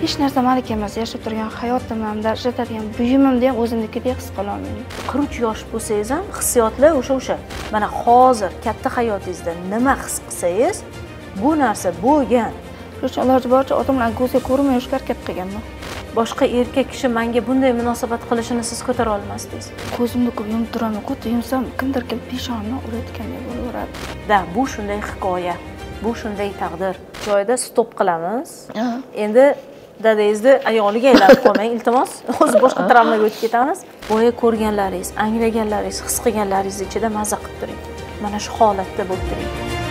hech narsa meniki emas, yashab turgan hayotim hamda ishlatadigan buyumimni ham o'zimnikidek his qila olmayman. 43 yosh bo'lsangiz ham hissiyotlar o'sha. Mana hozir katta hayotingizda nima his qilsangiz, bu narsa bo'lgan. Shuning iloji boricha odamlar ko'zga ko'rmay yurishga harakat qilganman. Boshqa erkak kishi menga bunday munosabat qilishini siz ko'tara olmasdingiz. Ko'zimni ko'p yumib turaman, xuddi yumsam kimdir kelib peshonamni urayotgandek bo'laveradi. Da, bu shunday hikoya, bu shunday taqdir. Joyida stop qilamiz. Endi dadangizni ayoliga aylanib qolmang, iltimos. O'zi boshqa travmaga o'tib ketamiz. Boya ko'rganlaringiz, anglaganlaringiz, his qilganlaringiz ichida maza qilib turing. Mana shu holatda bo'lib turing.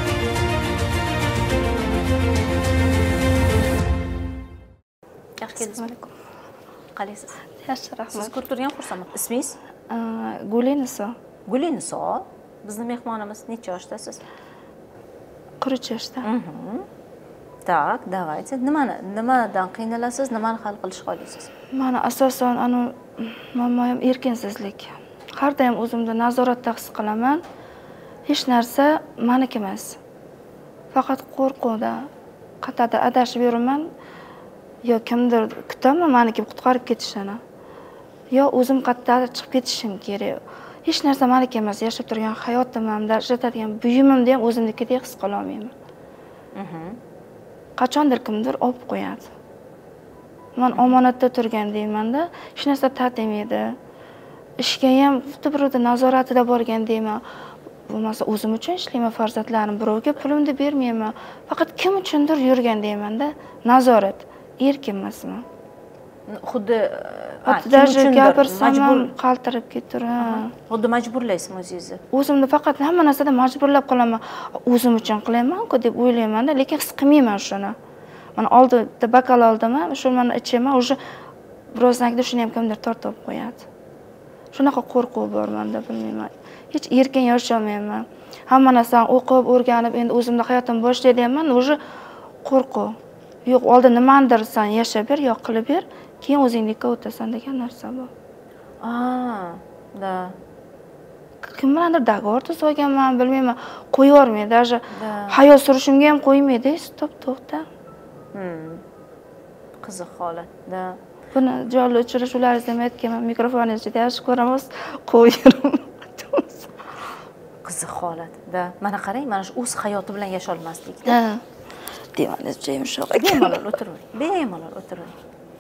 Assalomu alaykum. Qalaysiz? Yaxshi, rahmat. Siz ko'rib turgan xursandman. Ismingiz? Guliniso. Guliniso. Bizning mehmonimiz necha yoshdasiz? 43 yoshda. Tak, давайте. Nimadan qiynalasiz? Nimani hal qilishga olyapsiz? Mana asosan muammoyim erkinsizlik. Har doim o'zimni nazoratda his qilaman. Hech narsa meniki emas. Faqat qo'rquvda qat'ada adashib yuraman. Yo kimdir kutaman meniki qutqarib ketishini. Yo o'zim qat'ada chiqib ketishim kerak. Hech narsa meniki emas, yashab turgan hayotim hamda ishlatadigan buyumimni ham o'zimnikidek his qila olmayman. Qachondir kimdir olib qo'yadi. Men omonatda turgan deyman-da, hech narsa tatimaydi. Ishga ham xuddi birovda nazoratida borgan deyman. Bo'lmasa o'zim uchun ishlayman, farzandlarim birovga pulimni bermayman. Faqat kim uchundir yurgan deyman-da, nazorat. Erkin emasman. Xuddi даже gapirsam ham qaltirib ketaman. Xuddi majburlaysiz o'zingizni. O'zimni faqat hamma narsada majburlab qolaman. O'zim uchun qilaman-ku deb o'ylayman-da, lekin his qilmayman shuni. Mana oldida bakal oldim, shu mana ichaman, o'sha birozdan keyin shuni ham kimdir tortib qo'yadi. Shunaqa qo'rquv bor menda, bilmayman. Hech erkin yashay olmayman. Hamma narsani o'qib, o'rganib, endi o'zimda hayotim boshlayapman, o'sha qo'rquv. Yo'q, oldin nimanidir sen yashab ber, yo qilib ber, keyin o'zinglikka o'tasan degan narsa bor. Da. Kimlardir dogovor tuzganman, bilmayman, qo'yvormaydi. Даже hayot surishimga ham qo'ymaydi. Stop, to'xta. Qiziq holat. Da. Buni jonli uchrashuvlaringizni ham aytganman, mikrofoningizni yaxshi ko'ramiz, qo'ying. Qiziq holat. Da. Mana qarang, mana shu o'z hayoti bilan yashay olmaslik. Da. Demangiz joyim shu. Bemalol o'tiring. Bemalol o'tiring.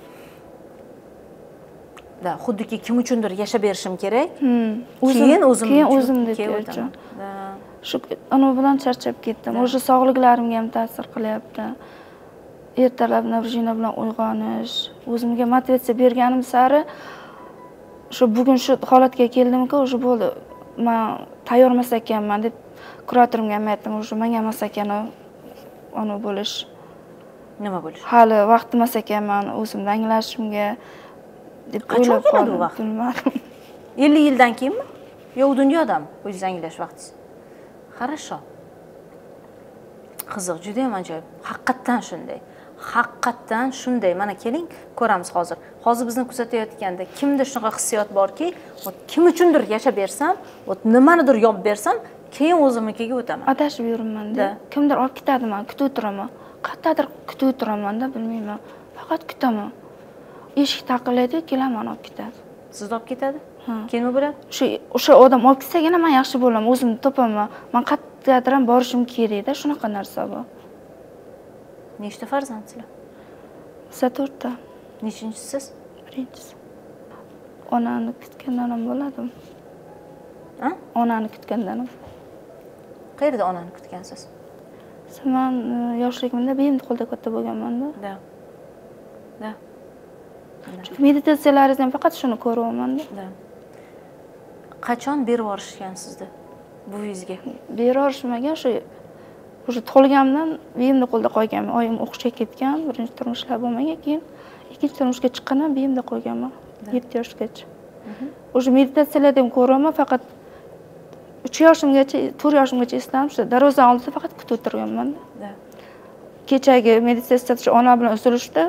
Da, xuddiki kim uchundir yashab berishim kerak. Keyin o'zimni o'taman. Shu uni bilan charchab ketdim. O'sha sog'liklarimga ham ta'sir qilyapti. Ertalab Navjina bilan uyg'onish, o'zimga motivatsiya berganim sari shu bugun shu holatga keldim-ku, o'sha bo'ldi. Men tayyor emas ekanman deb kuratorimga ham aytdim, o'sha menga emas ekan uni bo'lish. Nima bo'lish? Hali vaqt emas ekanman o'zimni anglashimga deb o'ylab qoldim. Bilmadim. 50 yildan keyinmi? Yo, u dunyodami o'zingiz anglash vaqtingiz? Хорошо. Qiziq, juda ham ajoyib. Haqiqatan shunday. Haqiqatan shunday. Mana keling, ko'ramiz hozir. Hozir bizni kuzatayotganda kimda shunaqa hissiyot borki, kim uchundir yashab bersam, nimanidir yopib bersam, keyin o'zimnikiga o'taman. Adashib yuraman-da. Kimdir olib ketadi, men kutib o'tiraman. Qayerdadir kutib o'tiraman-da, bilmayman. Faqat kutaman. Eshik taqillaydi, kelaman olib ketadi. Sizni olib ketadi? Keyin nima bo'ladi? O'sha odam olib ketsagina men yaxshi bo'laman, o'zimni topaman. Men qayerdadir ham borishim kerak-da, shunaqa narsa bor. Nechta farzandsizlar? 4ta. Nechinchisiz? Birinchisi. Onani kutgandan ham bo'ladimi? Onani kutgandan ham. Qayerda onani kutgansiz? Men yoshligimda beyimni qo'lda katta bo'lganman-da. Da. Meditatsiyalaringizni ham faqat shuni ko'ryapman-da. Qachon berib yuborishgan sizni buvingizga? Berib yuborishmagan, o'sha tug'ilganimdan beyimni qo'lda qo'yganman. Oyim o'qishga ketgan, birinchi turmushlar bo'lmagan, keyin ikkinchi turmushga chiqqandan beyimda qo'yganman 7 yoshgacha. O'sha meditatsiyalarni ham ko'raman, faqat 3 yoshimgacha, 4 yoshimgacha esladim, shu darvoza oldida faqat kutib o'tirganman-da. Kechagi meditatsiya ona bilan uzilishda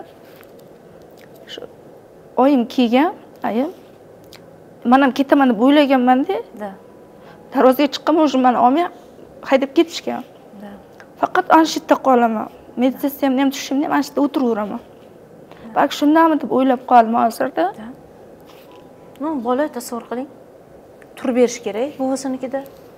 oyim kelgan, ayim. Men ham ketaman deb o'ylaganman-da. Darvozaga chiqqanman, o'sha meni olmay haydab ketishgan. Faqat ana shu yerda qolaman. Meditatsiyamni ham tushimni ham ana shu yerda o'tiraveraman. balki shundanmi deb o'ylab qoldim hozirda. No, bola tasavvur qiling. Turib berish kerak buvisinikida.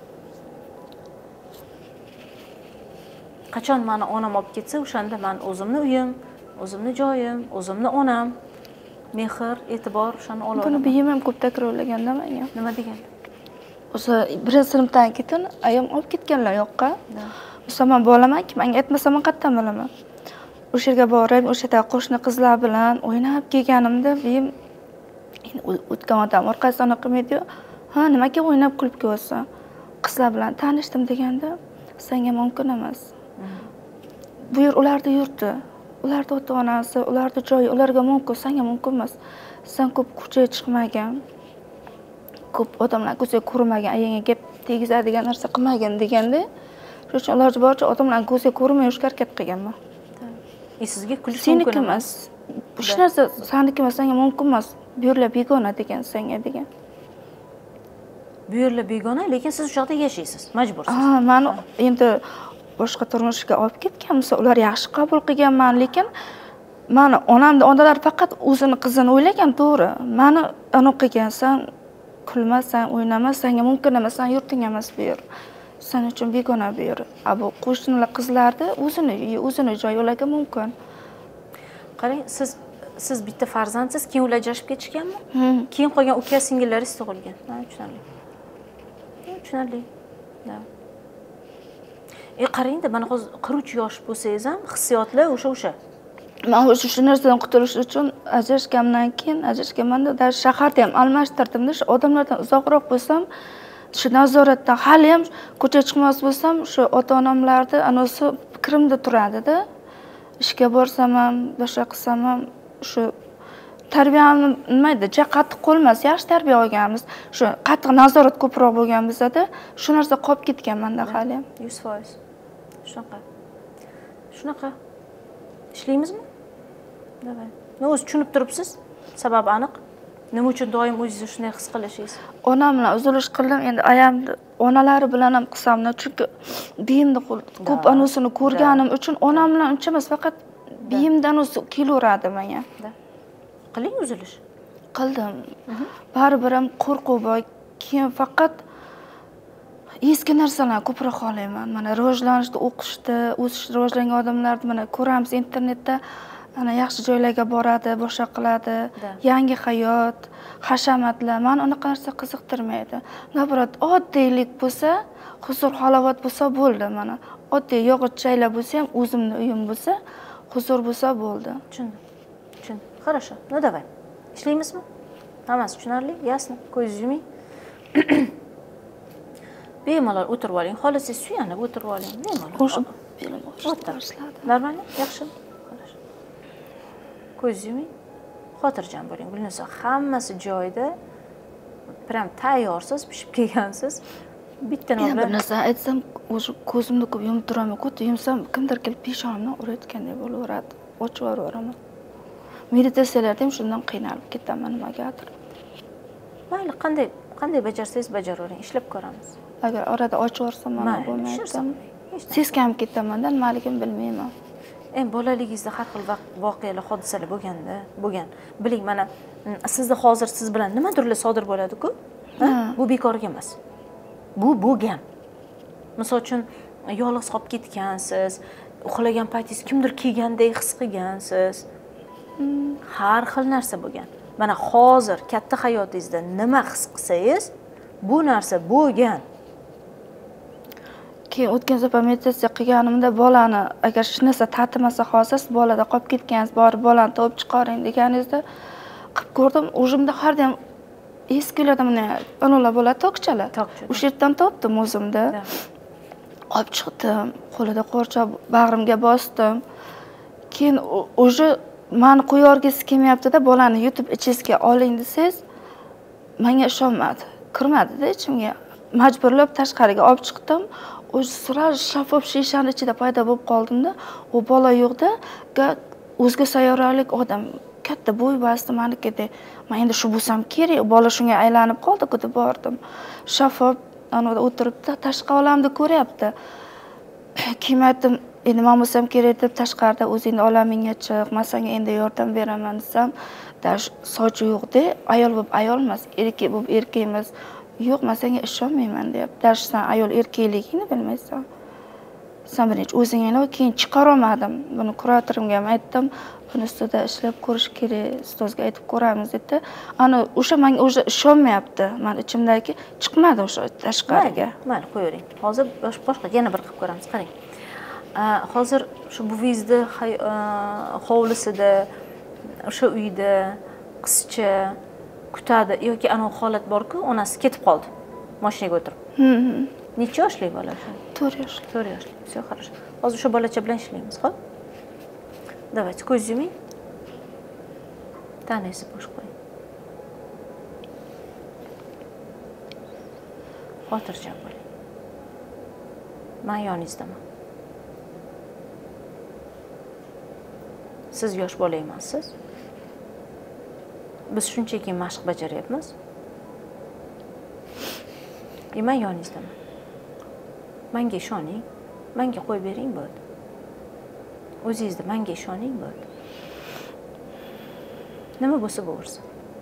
Qachon meni onam olib ketsa, o'shanda men o'zimni uyim, o'zimni joyim, o'zimni onam, mehr, e'tibor o'shani olaman. Buni buyim ham ko'p takrorlaganda menga. Nima degan? O'sha birinchi sinfdan ketin ayam olib ketganlar yoqqa. O'sha men bolamanki, menga aytmasam men qayerdan bilaman. O'sha yerga borib, o'sha yerda qo'shni qizlar bilan o'ynab kelganimda buyim o'tgan odam orqasidan qilmaydi-yu, "Ha, nimaga o'ynab kulib kelyapsan? Qizlar bilan tanishdim" deganda, "Senga mumkin emas. Bu yer ularning yurti. Ularning ota-onasi, ularning joyi, ularga mumkin, senga mumkin emas. Sen ko'p ko'chaga chiqmagan, ko'p odamlar ko'zga ko'rmagan, ayangga gap tegizadigan narsa qilmagan" deganda, shuning uchun iloji boricha odamlar ko'zga ko'rmay yurishga harakat qilganman. Sizga kulish mumkin emas. Shu narsa seniki emas, senga mumkin emas. Bu yerlar begona degan senga degan. Bu yerlar begona, lekin siz shu yerda yashaysiz, majbursiz. Meni endi boshqa turmushga olib ketganmiz, ular yaxshi qabul qilganman, lekin meni onamda onalar faqat o'zini qizini o'ylagan, to'g'ri. Meni ana qilgansan, kulmasan, o'ynama, senga mumkin emas, sen yurting emas bu yer. Sen uchun begona bu yer. Bu qo'shnilar qizlarni o'zini uyi, o'zini joyi ularga mumkin. Qarang, siz bitta farzandsiz, keyin ular ajrashib ketishganmi? Keyin qolgan uka singillaringiz tug'ilgan. Ha, tushunarli. Tushunarli. Qarang-da, mana hozir 43 yosh bo'lsangiz ham hissiyotlar o'sha. Men shu narsadan qutulish uchun ajrashgandan keyin, ajrashganmanda shaharda ham almashtirdim-da, shu odamlardan uzoqroq bo'lsam, shu nazoratdan hali ham ko'chaga chiqmas bo'lsam, shu ota-onamlarni anosi fikrimda turadi-da. Ishga borsam ham, boshqa qilsam ham shu tarbiyani nima edi, qattiq qo'lmas, yaxshi tarbiya olganmiz. Shu qattiq nazorat ko'proq bo'lgan bizda, shu narsa qolib ketgan menda hali ham. 100%. Shunaqa. Ishlaymizmi? Davay. Nima o'zi tushunib turibsiz? Sababi aniq. Nima uchun doim o'zingizni shunday his qilishingiz? Onam bilan uzilish qildim, endi ayamni onalari bilan ham qilsamda, chunki biyimni ko'p anusini ko'rganim uchun onam bilan uncha emas, faqat biyimdan o'zi kelaveradi menga. Qiling uzilish. Qildim. Baribir ham qo'rquv bor. Keyin faqat eski narsalarni ko'proq xohlayman. Mana rivojlanishni, o'qishni, o'sishni, rivojlangan odamlarni mana ko'ramiz internetda, ana yaxshi joylarga boradi, boshqa qiladi, yangi hayot, hashamatlar. Meni unaqa narsa qiziqtirmaydi. Nabarat oddiylik bo'lsa, huzur, halovat bo'lsa bo'ldi mana. Oddiy yog'ochchalar bo'lsa ham, o'zimni uyim bo'lsa, huzur bo'lsa bo'ldi. Tushundim. Хорошо. Ну давай. Ishlaymizmi? Hammasi tushunarli, ясно. Ko'zingizni yuming. Bemalol o'tirib oling. Xohlasangiz suyanib o'tirib oling. Bemalol. O'tirib. Normalmi? Yaxshimi? Xo'sh. Ko'zingizni yuming. Xotirjam bo'ling. Gulnisa, hammasi joyida. Prям tayyorsiz, pishib kelgansiz. Bitta nima bir narsa aytsam, o'sha ko'zimni ko'p yumib turaman. Ko'ta yumsam, kimdir kelib peshonamdan urayotgandek bo'laveradi. Ochib yuboraman. Meditatsiyalarda ham shundan qiynalib ketaman nimagadir. Mayli, qanday bajarsangiz bajaravering, ishlab ko'ramiz. Agar orada ochib yuborsam mana bo'lmaydi. Seskanib ketaman-da, nimaligini bilmayman. Bolaligingizda har xil voqealar, hodisalar bo'lgan. Biling, mana sizni hozir siz bilan nimadirlar sodir bo'ladi-ku? Bu bekorga emas. Bu bo'lgan. Misol uchun, yolg'iz qolib ketgansiz, uxlagan paytingiz kimdir kelgandek his qilgansiz. Har xil narsa bo'lgan. Mana hozir katta hayotingizda nima his qilsangiz, bu narsa bo'lgan. Keyin o'tgan safar meditatsiya qilganimda bolani agar hech narsa tatimasa hozir bolada qolib ketgansiz, borib bolani topib chiqaring deganingizda qilib ko'rdim. O'zimda har doim eskilarda mana onalar bo'ladi, tokchalar. O'sha yerdan topdim o'zimda. Olib chiqdim, qo'lida qo'rchoq bag'rimga bosdim. Keyin o'sha meni qo'yorgisi kelmayapti-da, bolani yutib ichingizga oling desangiz, menga ishonmadi. Kirmadi-da ichimga. Majburlab tashqariga olib chiqdim. O'sha siraj shaffof shishaning ichida paydo bo'lib qoldim-da, u bola yo'qda, o'zga sayyoralik odam, katta bo'y basti menikidek. Men endi shu bo'lsam kerak, bola shunga aylanib qoldi-ku deb bordim. Shaffof anada o'tiribdi, tashqi olamni ko'ryapti. Keyin aytdim, endi men bo'lsam kerak deb tashqarida o'zingni olamingga chiq, men senga endi yordam beraman desam, sochi yo'qda, ayol bo'lib ayol emas, erkak bo'lib erkak emas. Yo'q, men senga ishonmayman deyapti. Sen ayol erkakligingni bilmaysan. Sen birinchi o'zingni keyin chiqara olmadim. Buni kuratorimga ham aytdim. Buni ustida ishlab ko'rish kerak, ustozga aytib ko'ramiz dedi. Ana o'sha menga o'sha ishonmayapti. Men ichimdagi chiqmadi o'sha tashqariga. Mayli, qo'yavering. Hozir boshqa yana bir qilib ko'ramiz. Qarang. Hozir shu buvingizni hovlisida, o'sha uyda qizcha kutadi yoki ana holat borku, onasi ketib qoldi. Mashinaga o'tirib. Necha yoshli bola shu? 4 yoshli. 4 yoshli. Все хорошо. Hozir o'sha bolacha bilan ishlaymiz, xo'p? Давайте, ko'z yuming. Tanangizni bo'sh qo'ying. Xotirjam bo'ling. Men yoningizdaman. Siz yosh bola emassiz. Biz shunchaki mashq bajaryapmiz. Men yoningizdaman. Menga ishoning, menga qo'yib bering bo'ldi. O'zingizni menga ishoning bo'ldi. Nima bo'lsa bo'larsa.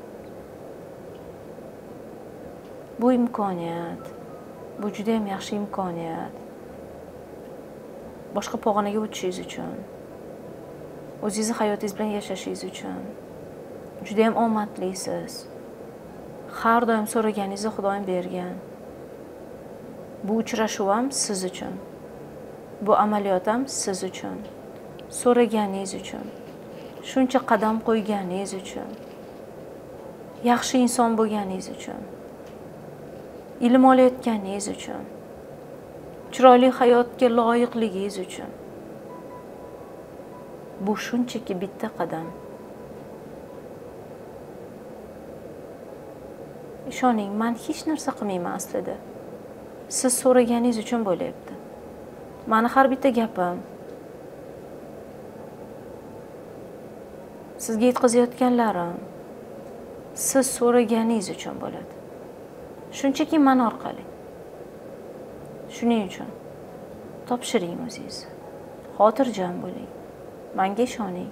Bu imkoniyat, bu juda ham yaxshi imkoniyat. Boshqa pog'onaga o'tishingiz uchun, o'zingizni hayotingiz bilan yashashingiz uchun juda ham omadlisiz. Har doim so'raganingizni Xudoyim bergan. Bu uchrashuv ham siz uchun. Bu amaliyot ham siz uchun. So'raganingiz uchun. Shuncha qadam qo'yganingiz uchun. Yaxshi inson bo'lganingiz uchun. Ilm olayotganingiz uchun. Chiroyli hayotga loyiqligingiz uchun. Bu shunchaki bitta qadam. Ishoning, men hech narsa qilmayman aslida. Siz so'raganingiz uchun bo'lyapti. Mani har bitta gapim sizga yetkazayotganlarim siz so'raganingiz uchun bo'ladi. Shunchaki men orqali. Shuning uchun topshiring o'zingizni. Xotirjam bo'ling. Menga ishoning.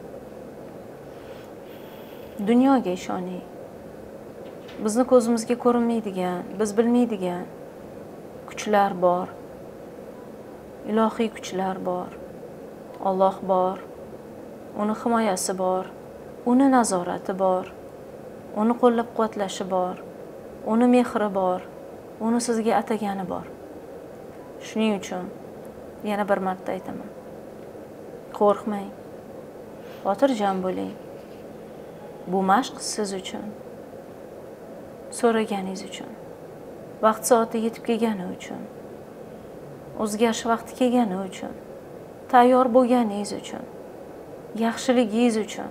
Dunyoga ishoning. Bizni ko'zimizga ko'rinmaydigan, biz bilmaydigan kuchlar bor. Ilohiy kuchlar bor. Alloh bor. Uni himoyasi bor. Uni nazorati bor. Uni qo'llab-quvvatlashi bor. Uni mehri bor. Uni sizga atagani bor. Shuning uchun yana bir marta aytaman. Qo'rqmang. Xotirjam bo'ling. Bu mashq siz uchun. So'raganingiz uchun. Vaqt soati yetib kelgani uchun. O'zgarish vaqti kelgani uchun. Tayyor bo'lganingiz uchun. Yaxshiligingiz uchun.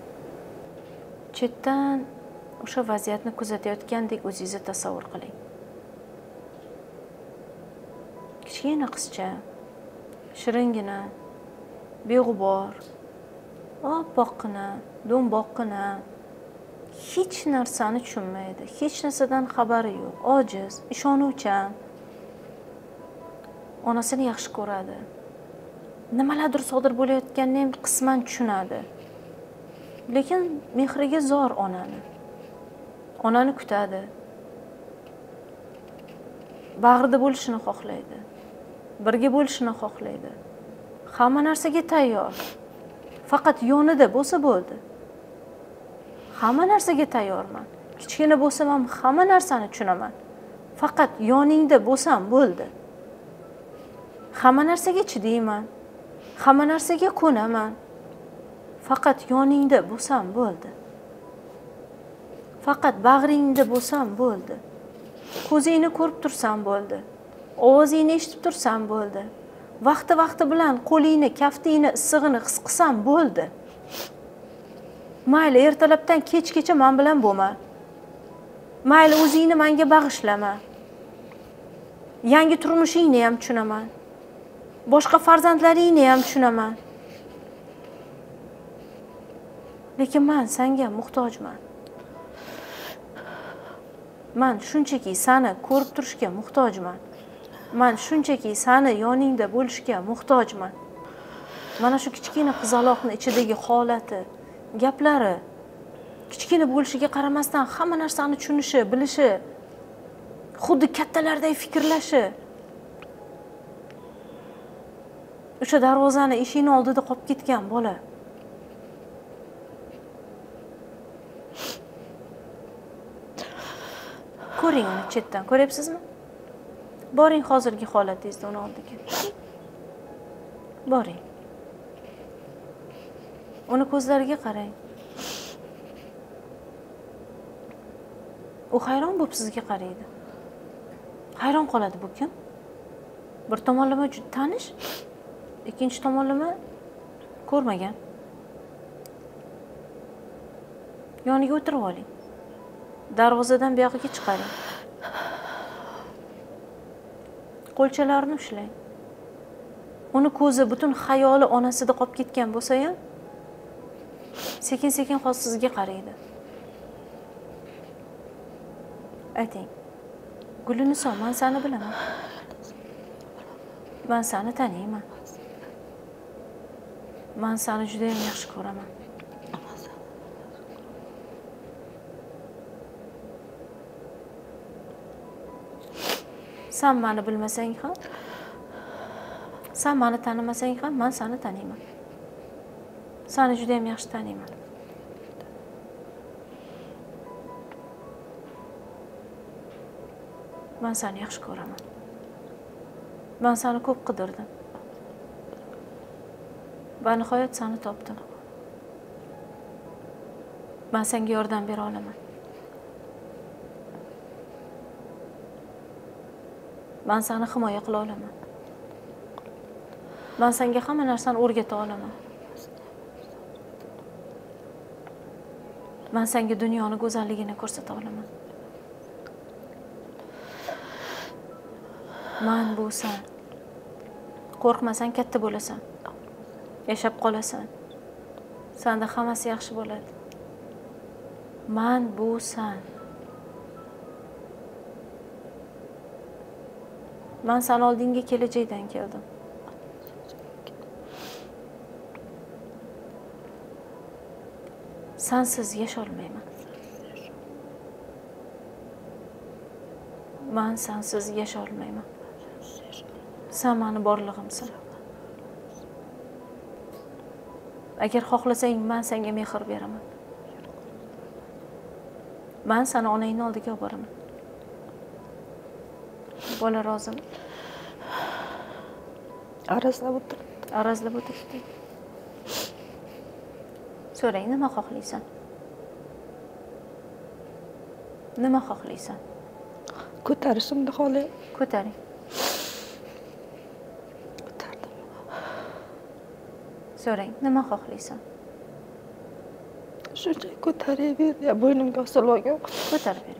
Chetdan o'sha vaziyatni kuzatayotgandek o'zingizni tasavvur qiling. Kichkina qizcha, shiringina, beg'ubor, oppoqqina, do'mboqqina, hech narsani tushunmaydi, hech narsadan xabari yo'q, ojiz, ishonuvchan. Onasini yaxshi ko'radi. Nimalardir sodir bo'layotganini ham qisman tushunadi. Lekin mehriga zor onani. Onani kutadi. Bag'rida bo'lishini xohlaydi. Birga bo'lishini xohlaydi. Hamma narsaga tayyor. Faqat yonida bo'lsa bo'ldi. Hamma narsaga tayyorman. Kichkina bo'lsam ham hamma narsani tushunaman. Faqat yoningda bo'lsam bo'ldi. Hamma narsaga chidayman. Hamma narsaga ko'naman. Faqat yoningda bo'lsam bo'ldi. Faqat bag'ringda bo'lsam bo'ldi. Ko'zingni ko'rib tursam bo'ldi. Ovozingni eshitib tursam bo'ldi. Vaqti bilan qo'lingni, kaftingni, issig'ini his qilsam bo'ldi. Mayli ertalabdan kechgacha men bilan bo'lma. Mayli o'zingni menga bag'ishlama. Yangi turmushingni ham tushunaman. Boshqa farzandlaringni ham tushunaman. Lekin men senga muhtojman. Men shunchaki seni ko'rib turishga muhtojman. Men shunchaki seni yoningda bo'lishga muhtojman. Mana shu kichkina qizaloqning ichidagi holati, gaplari, kichkina bo'lishiga qaramasdan hamma narsani tushunishi, bilishi, xuddi kattalardek fikrlashi. O'sha darvozani eshikning oldida qolib ketgan bola. Ko'ring uni chetdan, ko'ryapsizmi? Boring hozirgi holatingizda uni oldiga. Boring. Uni ko'zlariga qarang. U hayron bo'lib sizga qaraydi. Hayron qoladi bu kim? Bir tomonlama juda tanish, ikkinchi tomonlama ko'rmagan. Yoniga o'tirib oling. Darvozadan bu yoqqa chiqaring. Qo'lchalarini ushlang. Uni ko'zi, butun xayoli onasida qolib ketgan bo'lsa ham, sekin-sekin hozir sizga qaraydi. Ayting. Guliniso, men seni bilaman. Men seni taniyman. Men seni juda ham yaxshi ko'raman. Sen meni bilmasang ham, sen meni tanimasang ham, men seni taniyman. Seni juda ham yaxshi taniyman. Men seni yaxshi ko'raman. Men seni ko'p qidirdim. Va nihoyat seni topdim. Men senga yordam bera olaman. Men seni himoya qila olaman. Men senga hamma narsani o'rgata olaman. Men senga dunyoni go'zalligini ko'rsata olaman. Men bu sen. Qo'rqmasang katta bo'lasan. Yashab qolasan. Senda hammasi yaxshi bo'ladi. Men bu sen. Men sen oldinga kelajakdan keldim. Sensiz yasholmayman. Men sensiz yasholmayman. Sen meni borlig'imsan. Agar xohlasang, men senga mehr beraman. Men seni onangning oldiga olib boraman. Bola rozimi? Arazlab o'tiribdi. Arazlab o'tiribdi. So'rang, nima xohlaysan? Nima xohlaysan? Ko'tarishimni xohlayman. Ko'taring. Ko'tardim. So'rang, nima xohlaysan? Shuncha ko'taraver, ya bo'ynimga osilib olgan. Ko'tarib bering.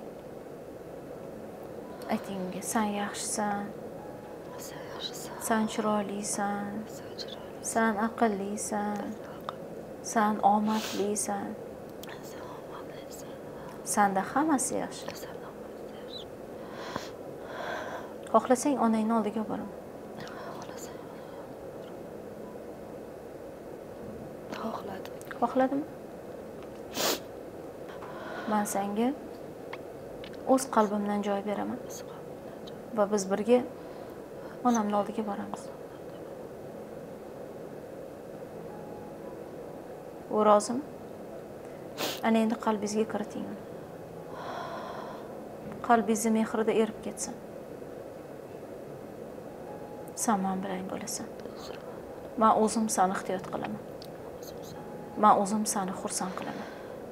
Ayting unga, sen yaxshisan. Sen yaxshisan. Sen chiroylisan. Sen chiroyli. Sen aqllisan. Sen omadlisan. Sen omadlisan. Senda hammasi yaxshi. Sen hammasi yaxshi. Xohlasang, onangning oldiga boraman. Xohlasang. Xohladim. Xohladimi? Men senga o'z qalbimdan joy beraman. Va biz birga onamning oldiga boramiz. U rozimi? Ana endi qalbingizga kiriting. Qalbingizni mehrida erib ketsin. Sen men bilan bo'lasan. Men o'zim seni ehtiyot qilaman. Men o'zim seni xursand qilaman.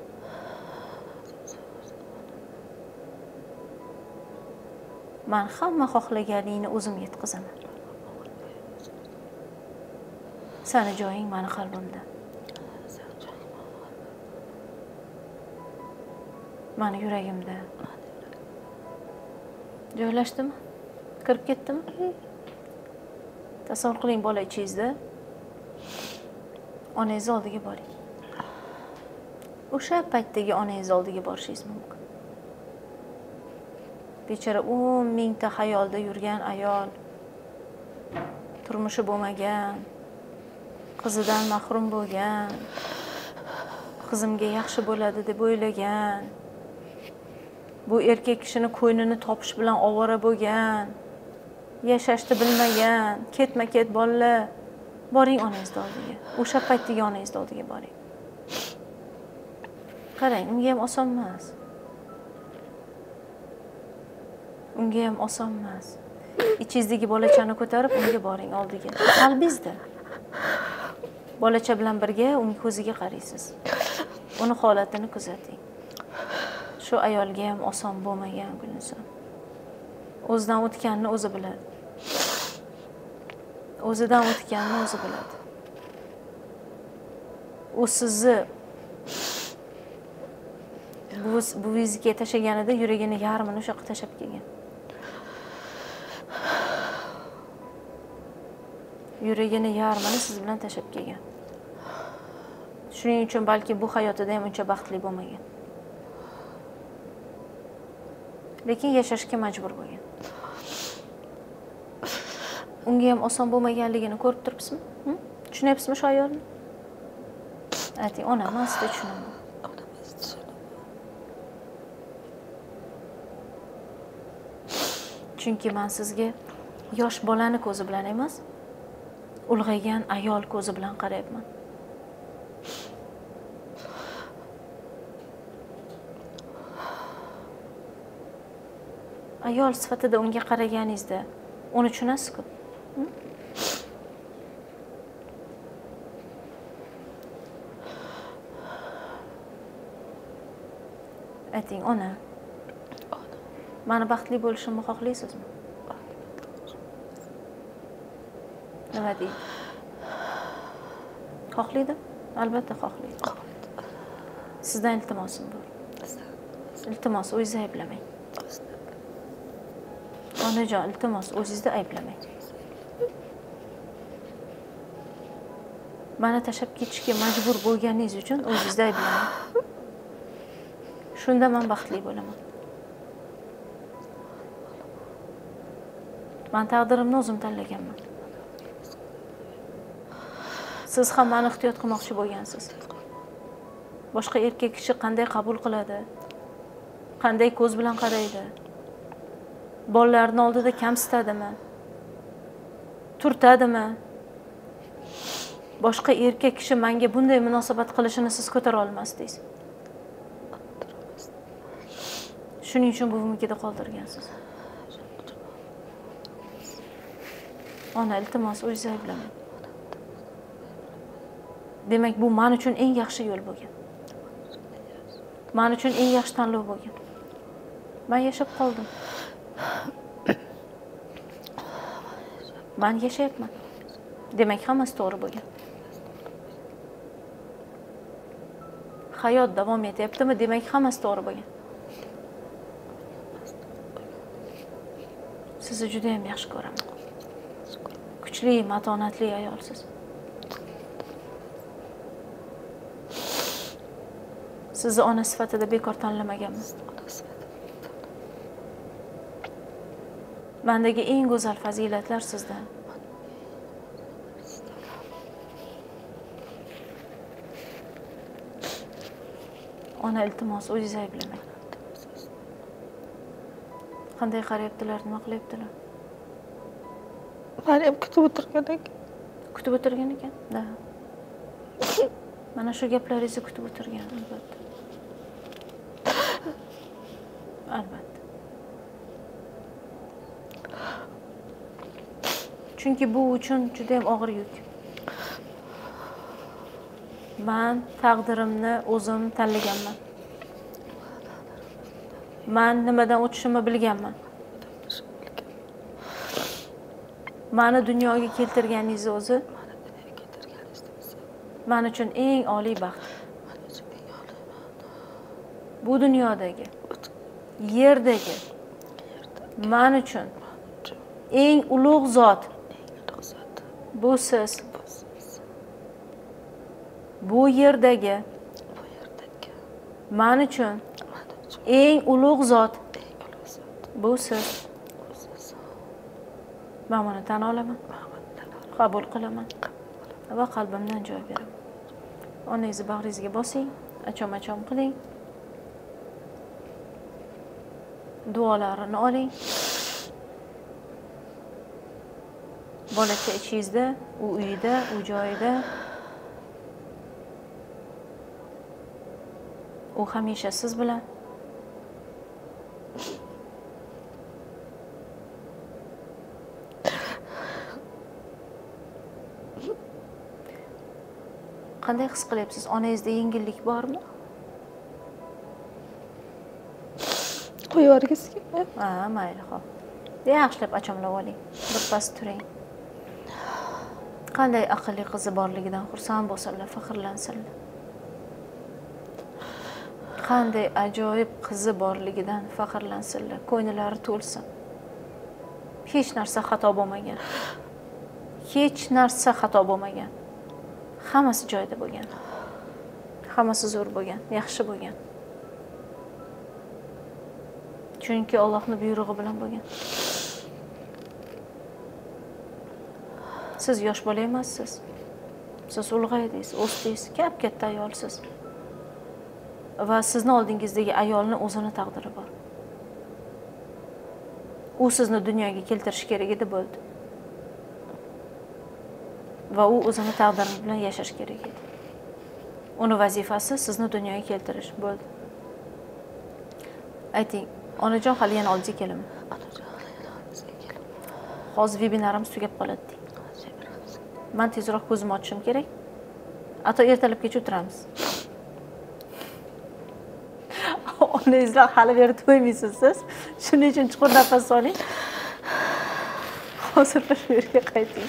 Men hamma xohlaganingni o'zim yetkazaman. Seni joying meni qalbimda. Meni yuragimda. Joylashdimi? Kirib ketdimi? Tasavvur qiling, bola ichingizda. Onangiz oldiga boring. O'sha paytdagi onangiz oldiga borishingiz mumkin. Bechora 10 mingta xayolda yurgan ayol, turmushi bo'lmagan, qizidan mahrum bo'lgan, qizimga yaxshi bo'ladi deb o'ylagan, bu erkak kishini ko'ynini topish bilan ovora bo'lgan, yashashni bilmagan, ketma-ket bolalar, boring onangizni oldiga. O'sha paytdagi onangizni oldiga boring. Qarang, unga ham oson emas. Unga ham oson emas. Ichingizdagi bolachani ko'tarib unga boring oldiga. Qalbingizda. Bolacha bilan birga uning ko'ziga qaraysiz. Uni holatini kuzating. Shu ayolga ham oson bo'lmagan Gulnisa. O'zidan o'tganini o'zi biladi. O'zidan o'tganini o'zi biladi. U sizni buvingizga tashaganida yuragini yarmini o'sha yoqqa tashab kelgan. Yuragini yarmini siz bilan tashab kelgan. Shuning uchun balki bu hayotida ham uncha baxtli bo'lmagan. Lekin yashashga majbur bo'lgan. Unga ham oson bo'lmaganligini ko'rib turibsizmi? Tushunyapsizmi shu ayolni? Ayting, ona, men sizni tushunaman. Chunki men sizga yosh bolani ko'zi bilan emas, ulg'aygan ayol ko'zi bilan qarayapman. Ayol sifatida unga qaraganingizda uni tushunasiz-ku. Ayting, ona. Meni baxtli bo'lishimni xohlaysizmi? Nima deydi? Xohlaydi? Albatta xohlaydi. Sizdan iltimosim bor. Iltimos, o'zingizni ayblamang. Onajon, iltimos, o'zingizni ayblamang. Meni tashlab ketishga majbur bo'lganingiz uchun o'zingizni ayblamang. Shunda men baxtli bo'laman. Men taqdirimni o'zim tanlaganman. Siz ham meni ehtiyot qilmoqchi bo'lgansiz. Boshqa erkak kishi qanday qabul qiladi? Qanday ko'z bilan qaraydi? Bolalarning oldida kamsitadimi? Turtadimi? Boshqa erkak kishi menga bunday munosabat qilishini siz ko'tara olmasdingiz. Shuning uchun buvimnikida qoldirgansiz. Ona, iltimos, o'zingizni ayblamang. Demak, bu men uchun eng yaxshi yo'l bo'lgan. Men uchun eng yaxshi tanlov bo'lgan. Men yashab qoldim. Men yashayapman. Demak, hammasi to'g'ri bo'lgan. Hayot davom etyaptimi? Demak, hammasi to'g'ri bo'lgan. Sizni juda ham yaxshi ko'raman. Kuchli, matonatli ayolsiz. Sizni ona sifatida bekor tanlamaganman. Mendagi eng go'zal fazilatlar sizdan. Ona, iltimos, o'zingizni ayblamang. Qanday qarayaptilar, nima qilyaptilar? Meni ham kutib o'tirgan ekan. Kutib o'tirgan ekan? Da. Mana shu gaplaringizni kutib o'tirgan, albatta. Albatta. Chunki bu uchun juda ham og'ir yuk. Men taqdirimni o'zim tanlaganman. Men nimadan o'tishimni bilganman. Meni dunyoga keltirganingiz o'zi men uchun eng oliy baxt. Bu dunyodagi, yerdagi men uchun eng ulug' zot bu siz. Bu yerdagi men uchun eng ulug' zot bu siz. Men buni tan olaman. Qabul qilaman. va qalbimdan joy beraman. Onangizni bag'ringizga bosing, achom-achom qiling. Duolarini oling. Bolacha ichingizda, u uyida, u joyida. U hamisha siz bilan. Qanday his qilyapsiz? Onangizda yengillik bormi? Qo'yib yuborgisi kelmayapti. Ha, mayli, xo'p. Yaxshilab achomlab oling. Birpas turing. Qanday aqlli qizi borligidan xursand bo'lsinlar, faxrlansinlar. Qanday ajoyib qizi borligidan faxrlansinlar, ko'ngillari to'lsin. Hech narsa xato bo'lmagan. Hech narsa xato bo'lmagan. Hammasi joyida bo'lgan. Hammasi zo'r bo'lgan, yaxshi bo'lgan. Chunki Allohning buyrug'i bilan bo'lgan. Siz yosh bola emassiz. Siz ulg'aydingiz, o'sdingiz, katta ayolsiz. Va sizni oldingizdagi ayolning o'zini taqdiri bor. U sizni dunyoga keltirish kerak edi, bo'ldi. Va u o'zini taqdiri bilan yashash kerak edi. Uni vazifasi sizni dunyoga keltirish, bo'ldi. Ayting, onajon hali yana oldingiz keladimi? Hozir vebinarimiz tugab qoladi. Men tezroq ko'zimni ochishim kerak. Ato ertalabgacha o'tiramiz. Onangizlar hali beri to'ymaysiz siz. Shuning uchun chuqur nafas oling. Hozir bir yerga qayting.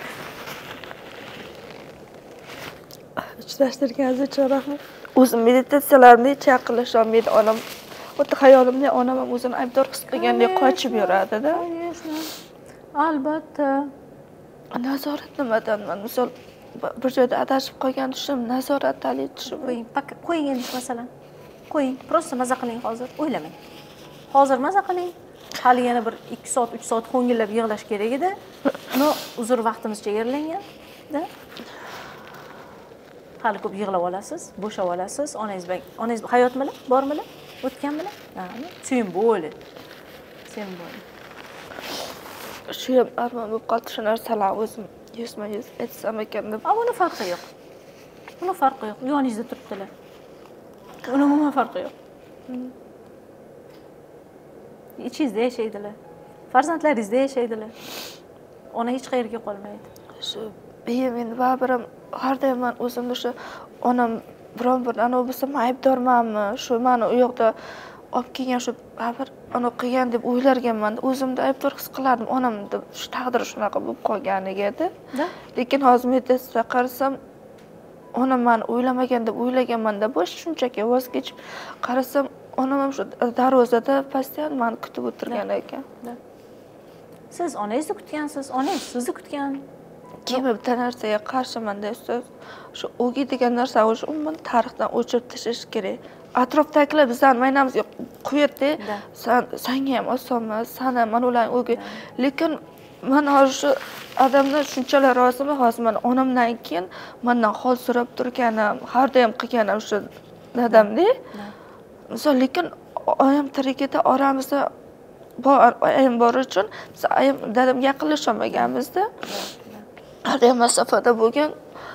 Uchrashtirganingiz uchun rahmat. O'zim meditatsiyalarimda hech aqllasha olmaydi onam. Xuddi xayolimda onam ham o'zini aybdor his qilgandek qochib yuradi-da. Albatta. Nazorat nimadan? Misol bir joyda adashib qolgan tushim, nazoratli tushim. Qo'ying endi masalan. Qo'ying, prosta maza qiling hozir, o'ylamang. Hozir maza qiling. Hali yana bir 2 soat, 3 soat xo'ngillab yig'lash kerak edi. Uni uzr vaqtimiz chegaralangan-da. Hali ko'p yig'lab olasiz, bo'shab olasiz. Onangiz hayotmilar, bormilar? O'tganmilar? Ha, sen bo'li. Sen bo'li. Shu ham armon bo'lib qoldi, shu narsalar o'zim yuzma-yuz aytsam ekan deb. Uni farqi yo'q. Uni farqi yo'q. Yoningizda turibdilar. Uni umuman farqi yo'q. İchingizda yashaydilar. Farzandlaringizda yashaydilar. Ona hech qayerga qolmaydi. Shu beyim endi baribir har doim men o'zimni shu onam biron bir ana bo'lsa men aybdormanmi? Shu meni u yoqda olib kelgan shu baribir ana qilgan deb o'ylarganman. O'zimni aybdor his qilardim. Onamni shu taqdiri shunaqa bo'lib qolganiga-da. Lekin hozir meditatsiya qarasam onam meni o'ylamagan deb o'ylaganman-da. Bosh shunchaki voz kechib qarasam onam ham shu darvozada postoyan meni kutib o'tirgan ekan. Siz onangizni kutgansiz, onangiz sizni kutgan. Kimga bitta narsaga qarshiman-da ustoz. Shu o'gi degan narsa o'sha umuman tarixdan o'chirib tashlash kerak. Atrofdagilar bizdan maynamizga qo'yadi. Senga ham osonmi? Sana mana ularning o'gi. Lekin men hozir shu odamlar shunchalar roziman, hozir men onamdan keyin mendan hol so'rab turganim, har doim qilganim shu dadamda. Misol lekin oyim tirikida oramizda ayam bor uchun biz ayam dadamga yaqinlasha olmaganmizda. Har doim masofada bo'lgan.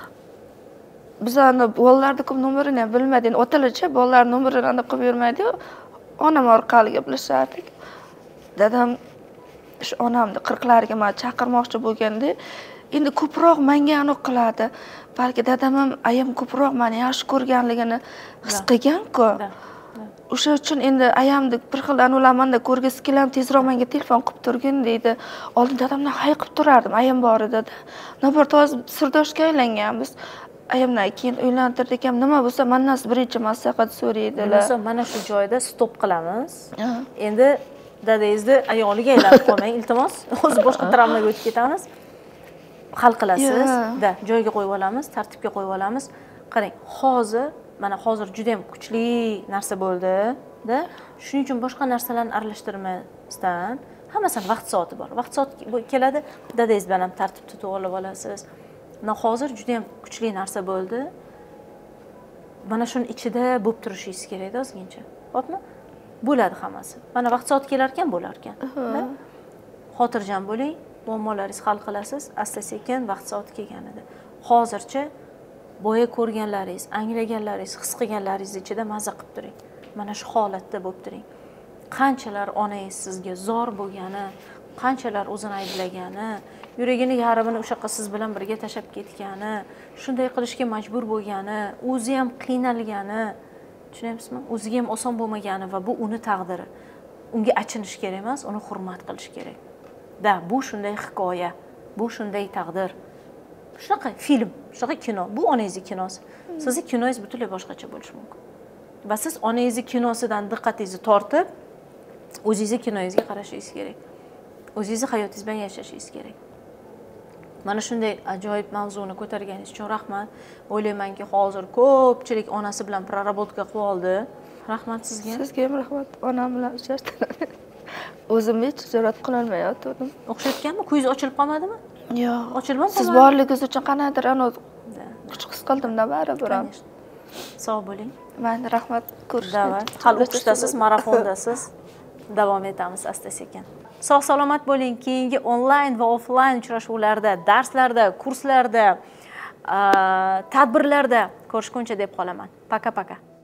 Bizani bolalarning ko'p nomerini ham bilmaydi. Otalarcha bolalar nomerini aniq qilib yurmaydi. Onam orqali gaplashardik. Dadam shu onamni 40'larga men chaqirmoqchi bo'lganda, endi ko'proq menga aniq qiladi. Balki dadam ham ayam ko'proq meni yaxshi ko'rganligini his qilgan-ku. O'sha uchun endi ayamni bir xil anulamanda ko'rgisi kelam, tezroq menga telefon qilib turgin deydi. Oldin dadamdan hayiqib turardim, ayam bor edi. Nobir hozir sirdoshga aylanganmiz. Ayamdan keyin uylantirdik ham nima bo'lsa mendan birinchi maslahat so'raydilar. Mana shu joyda stop qilamiz. Endi dadangizni ayoliga aylanib qolmang, iltimos. O'zi boshqa travmaga o'tib ketamiz. Hal qilasiz. Joyga qo'yib olamiz, tartibga qo'yib olamiz. Qarang, hozir juda ham kuchli narsa bo'ldi-da. Shuning uchun boshqa narsalarni aralashtirmasdan hammasini vaqt soati bor. Vaqt soati keladi, dadangiz bilan ham tartibni to'g'rilab olasiz. hozir juda ham kuchli narsa bo'ldi. Mana shuni ichida bo'lib turishingiz kerak-da ozgincha. Xo'pmi? Bo'ladi hammasi. Mana vaqt soat kelar ekan, bo'lar ekan. Xotirjam bo'ling, muammolaringizni hal qilasiz, asta-sekin vaqt soati kelganida. Hozircha boya ko'rganlaringiz, anglaganlaringiz, his qilganlaringiz ichida maza qilib turing. Mana shu holatda bo'lib turing. Qanchalar onangiz sizga zor bo'lgani, qanchalar o'zini ayblagani, yuragini yarmini o'sha yoqqa siz bilan birga tashab ketgani, shunday qilishga majbur bo'lgani, o'zi ham qiynalgani, tushunyapsizmi? O'ziga ham oson bo'lmagani va bu uni taqdiri. Unga achinish kerak emas, uni hurmat qilish kerak. Bu shunday hikoya, bu shunday taqdir. Shunaqa film, shunaqa kino. Bu onangizning kinosi. Sizning kinoingiz butunlay boshqacha bo'lishi mumkin. Va siz onangizning kinosidan diqqatingizni tortib, o'zingizning kinoingizga qarashingiz kerak. O'zingizning hayotingiz bilan yashashingiz kerak. Mana shunday ajoyib mavzuni ko'targaningiz uchun rahmat. O'ylaymanki, hozir ko'pchilik onasi bilan prarabotka qilib oldi. Rahmat sizga. Sizga ham rahmat. Onam bilan uchrashdim. O'zim hech jur'at qila olmayotgandim. O'xshatganmi? Ko'zingiz ochilib qolmadimi? Yo'q. Ochilmadi. Siz borligingiz uchun qanaqadir kuch his qildim-da baribir. Sog' bo'ling. Mayli, rahmat. Ko'rishdik. Hali o'qishdasiz, marafondasiz. Davom etamiz asta-sekin. Sog'-salomat bo'ling. Keyingi onlayn va offlayn uchrashuvlarda, darslarda, kurslarda, tadbirlarda ko'rishguncha deb qolaman. Paka-paka.